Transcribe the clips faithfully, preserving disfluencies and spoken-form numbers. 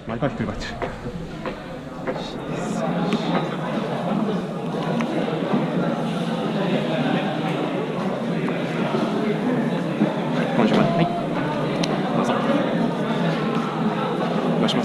毎回ひっくり返ってる。今週まで、はい、どうぞお願いします。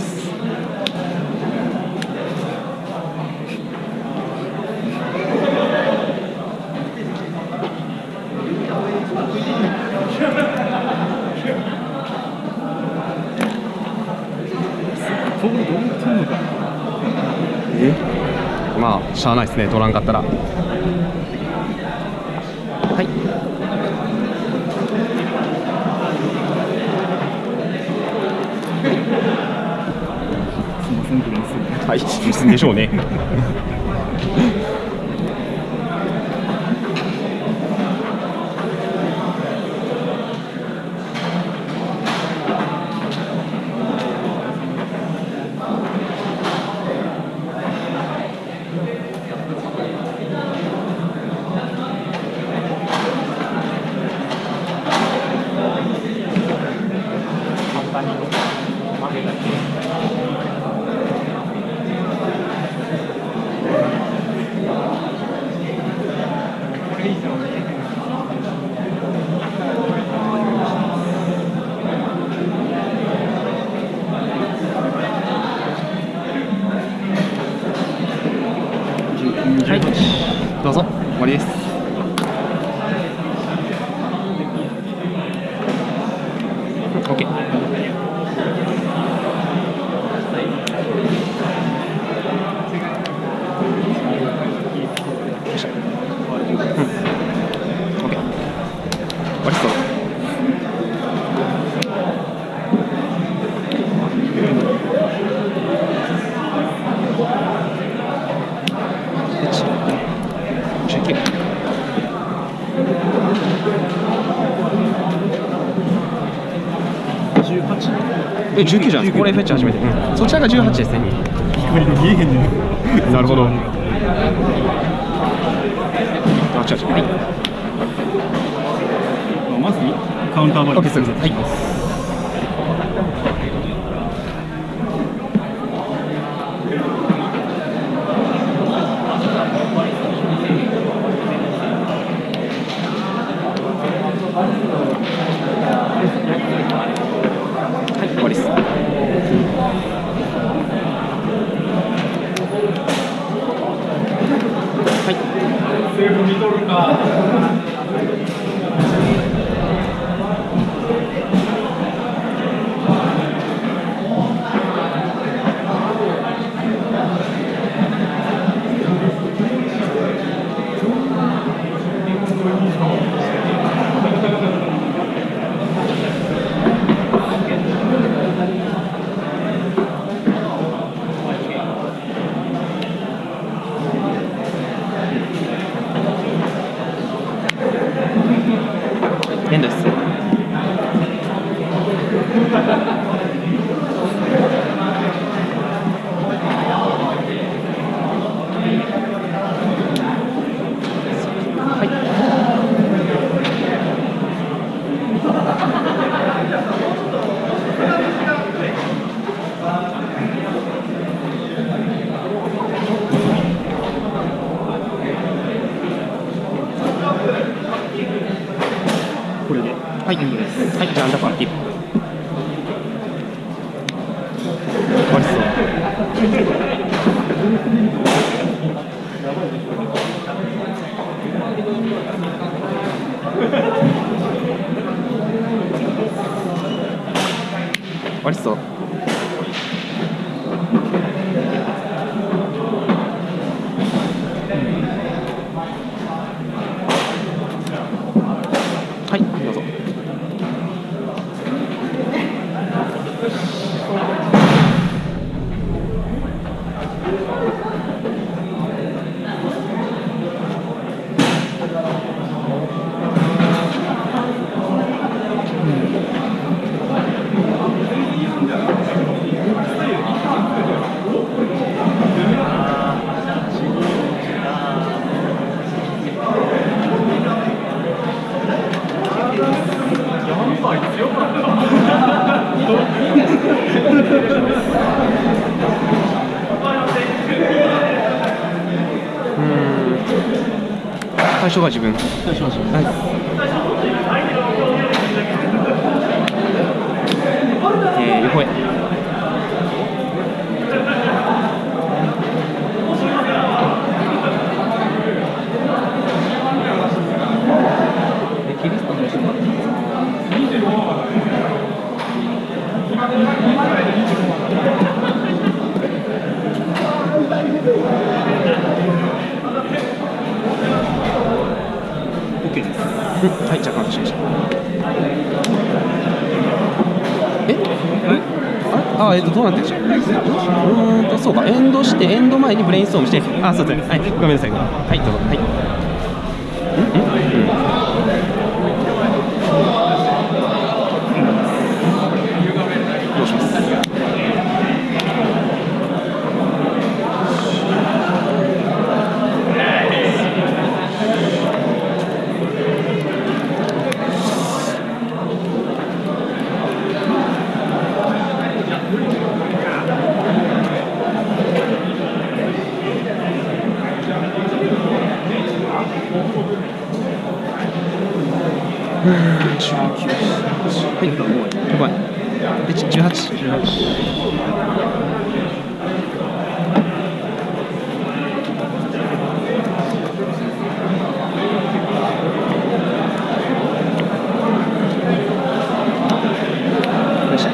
え、まあしゃあないですね、取らんかったら。はい、 すみません、ミス。 はい、ミスでしょうね。はい、どうぞ、終わりです。オッケー。よいしょ。うん。オッケー。終わりそう。え、じゅうきゅうじゃないですか。これフェッチ初めて。うん、そちらがじゅうはちですね。 光で見えへんね。 なるほど。あ、違う違う。はい。 まずカウンターバリ。 オッケー、そうです。はい。はい、終わりです。はい。セーフ見とるか。エンドです。はい。 これで。 はい、はい、じゃあアンダーパーキープ。終わりそう。終わりそう。はい、どうぞ。 最初が自分。 最初は自分。 はい。えー、横へ。 キリストの後ろ。OK です。 はい、じゃあカウントしました。え？あ、えっとどうなってるんでしょう。うーんとそうか、エンドしてエンド前にブレインストームして、あ、そうですね。はい、ごめんなさい。はい、どうぞ。はい。うんうんうん。どうします。じゅうきゅう、はい、了解。で、じゅうはち、じゅうはち。よっしゃ。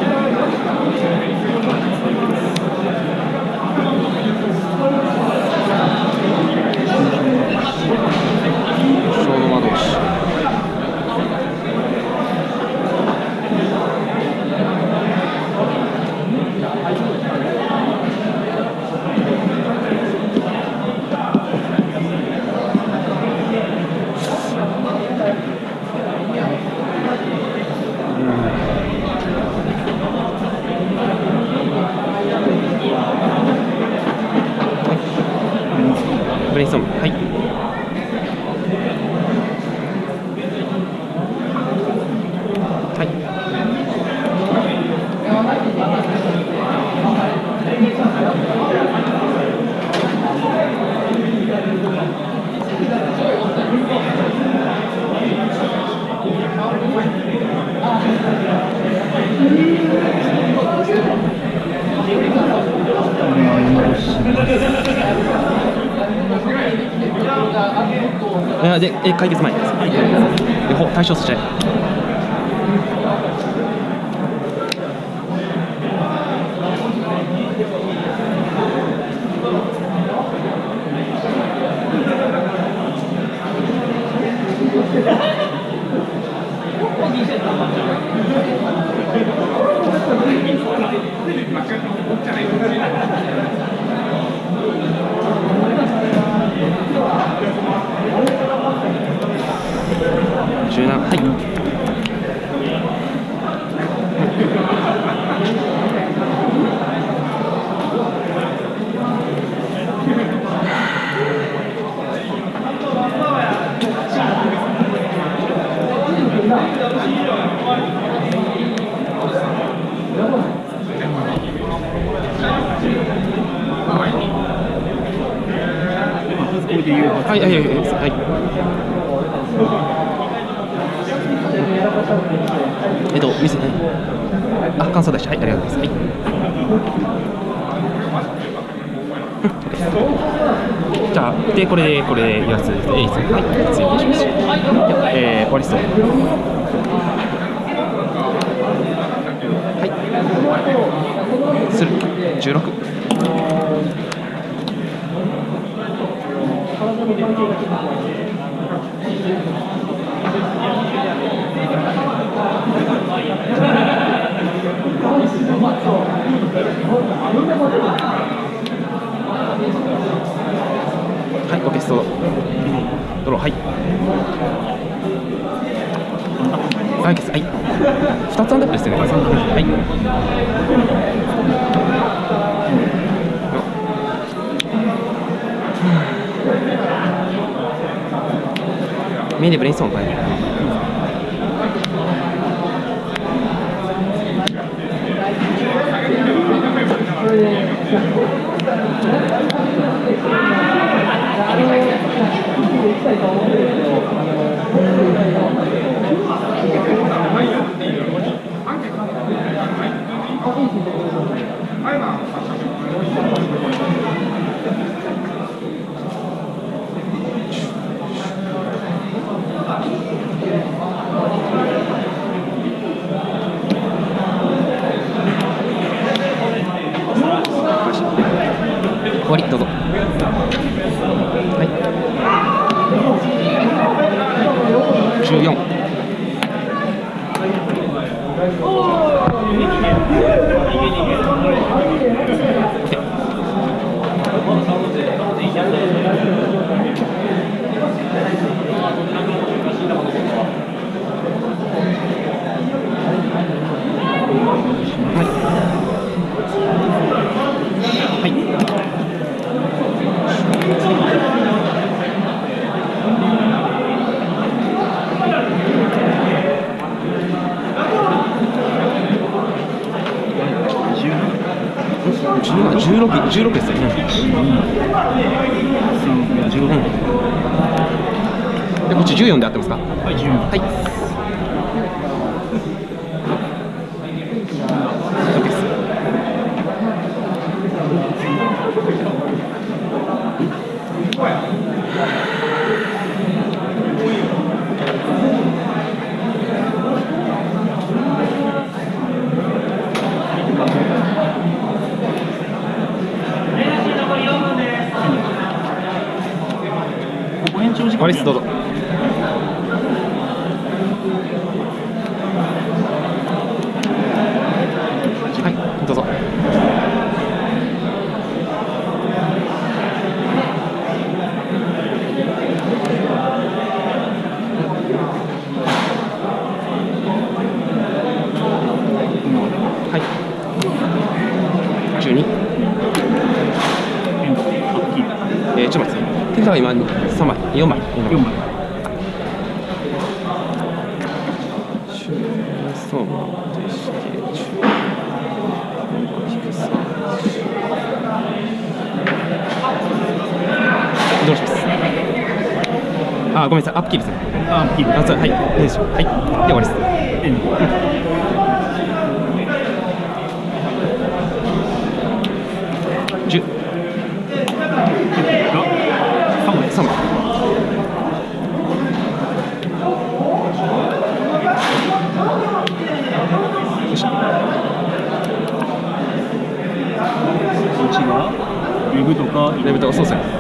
小の魔導士。ブレインストーム、はい。はい。いやで、え解決前です。はい、で、ほ対象として。じゅうなな、はい。はいはいはいはい。えっと、見せて、あ、感想出し、はい、ありがとうございます。はい。じゃあ、で、これで、これで、やつですね。いいですね。はい、次お願いします。えー、終わりそう。はい。する。じゅうろく。はい、オッケー、ストロー。ドロー、はい。はい、はい。ふたつアンダップですよね。はい。メインでブレインストーム、はい。はい。 終わり、どうぞ。はい。じゅうよん。じゅうろく、じゅうろくですよね。で、こっちじゅうよんで合ってますか？ はい、じゅうよん。 はい。OK です。終わりです、どうぞ。はい、どうぞ。はい。じゅうに。えー、ちょっと待って。手札が今さんまい、よんまい。よんまい。そうでして、どうします。あ、ごめんなさい、アップキーですね。 あ、アップキー。 あ、そう、はい、いいでしょう。はい、で終わりです。じゅう。さんまい。さんまい。よし。 こっちがレブとかレブとか、そうですね。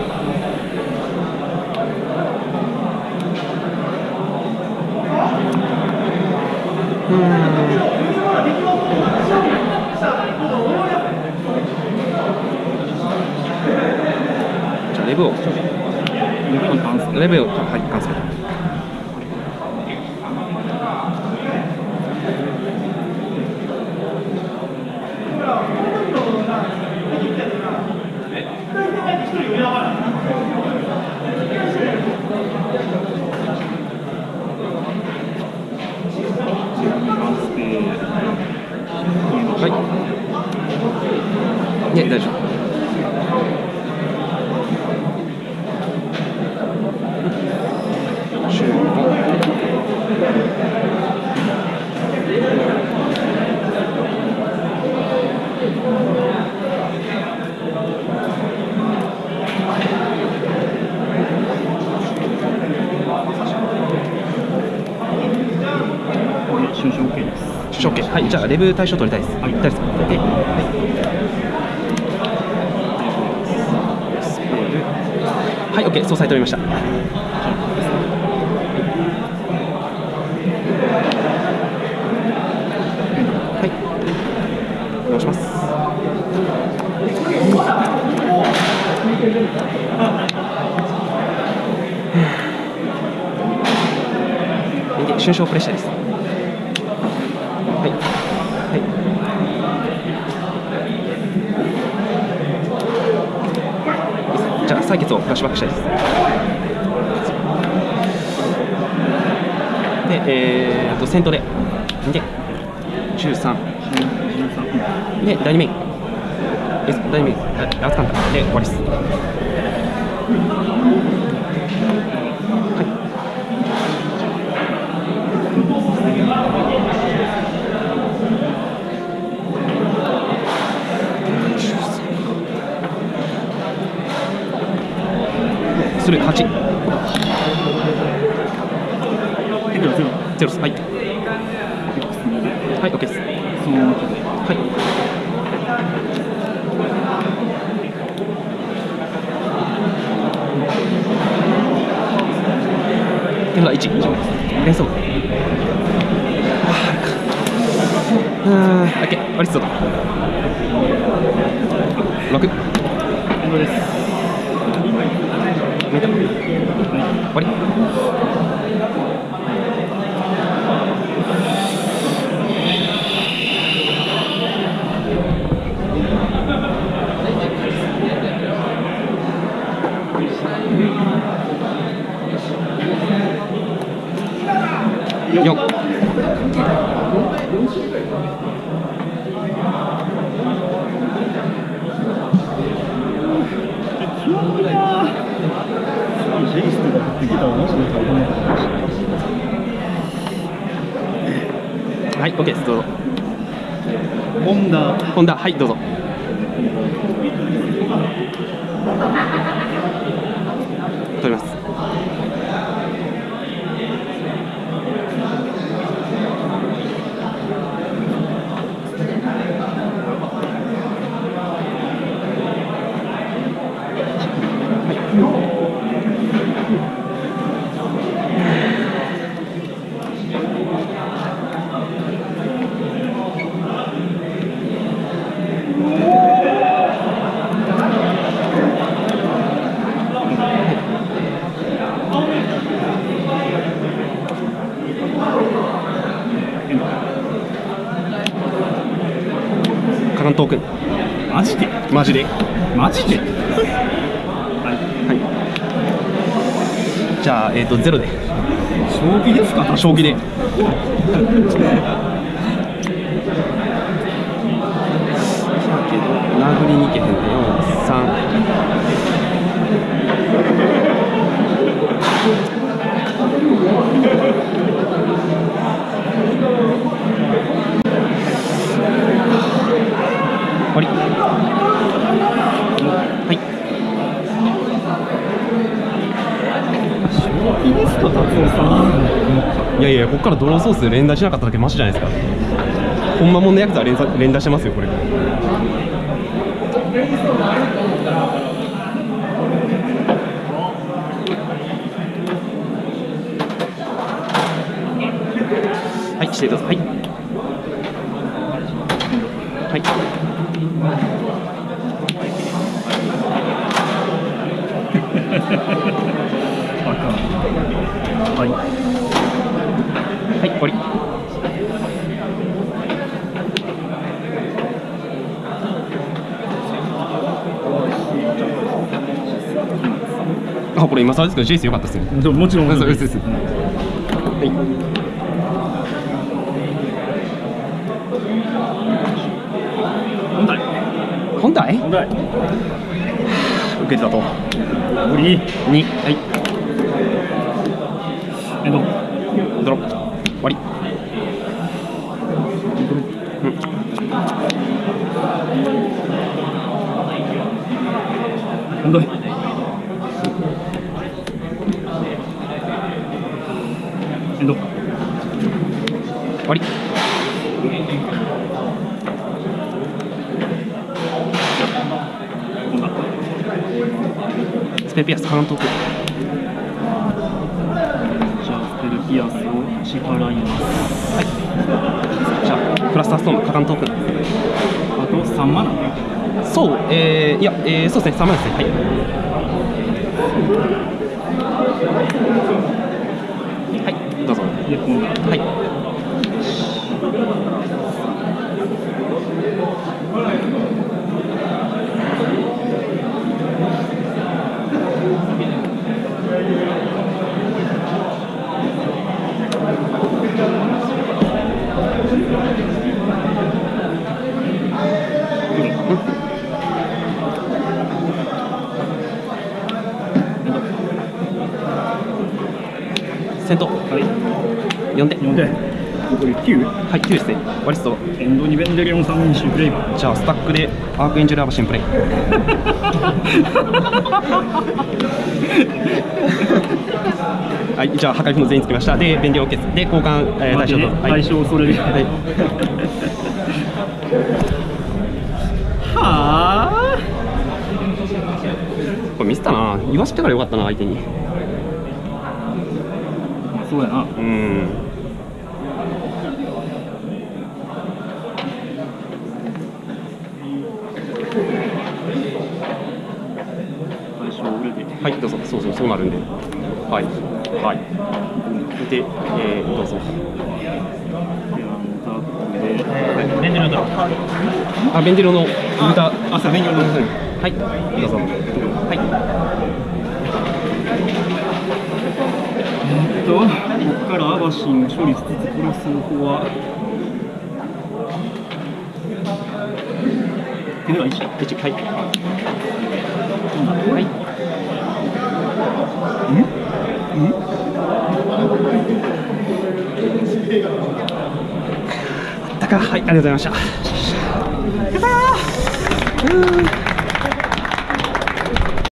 うん。じゃあレブを。レブを、はい、完成。はい。ね、大丈夫。じゅうご。 収集 OK です。 収集 OK。はい、じゃあレブ対象取りたいです。はい、大ですか。で、はい。はい、OK、総裁取りました。はい。お願いします。で、春章プレッシャーです。はい。はい。じゃあ採決をフラッシュバックしたいです。で、えー、と先頭で、で、じゅうさん。で、だいにメイン。だいにメイン、熱かった。で、終わりです。はい。 するはち。 手札ゼロ。 ゼロです。はい。はい、OK です。 そのままで。 はい。手札いち。連想。うん、オッケー、アリストだ。六。 エンドです。 見た。終わり。よん。 ジェイスとか振ってきたらマジで大変なことかもしれない。 はい、OK です。どうぞ。 ホンダ。 ホンダ、はい、どうぞ。取ります。カラントークン。 マジでマジでマジではいはい。じゃあ、えっ、ー、と、ゼロで。 将棋ですか？ 将棋で。けど、殴りに行けへんね。よん、さん。終わり。はい。 将棋ですか、達夫さん。 いやいや、ここからドローソースで連打しなかっただけマシじゃないですか。ほんまもんのやつは連打連打してますよ、これ。はい、してください。はい。はい。 はい。 はい、終わり。あ、これ今更ですけど、ジェイス良かったですね。 もちろん。 そうです。はい。 本体。 本体？ 本体。 受けたと。 無理。 に。はい。 エンド。 ドロップ。終わり。うん。 本体。エンド。 終わり。スペピアスカラントーク。 じゃあスペルピアスを支払います。 はい。じゃあクラスターストーンカラントーク。 あとさんマナ。 そう、えー、いや、えー、そうですね、さんマナですね。はい。はい、どうぞ。 で、今度。 はい。先頭。 はい。 よんてん。 よんてん。 これきゅう。 はい、きゅうですね。ワリスト。 エンドにベンデリオン三人種プレイ。 じゃあ、スタックでアークエンジェルアバシンプレイ。はい、じゃあ、破壊符の全員つきました。で、便利 OK です。で、交換、えー、対象と。 対象それで。はい。はあ。 これミスったな。言わせてからよかったな、相手に。 そうやな。 うん。 最初売れて。 はい、どうぞ。そうそう、そうなるんで。はい。はい。で、えー、どうぞ。 ベンディロの。 あ、ベンディロの歌。 あ、そう、ベンディロの。 はい、どうぞ。はい。 えっと、ここからアバシンを処理しつつ、これする方は。手ではいち。 いち、はい。はい。 うんうんあったか、はい、ありがとうございました。やったー。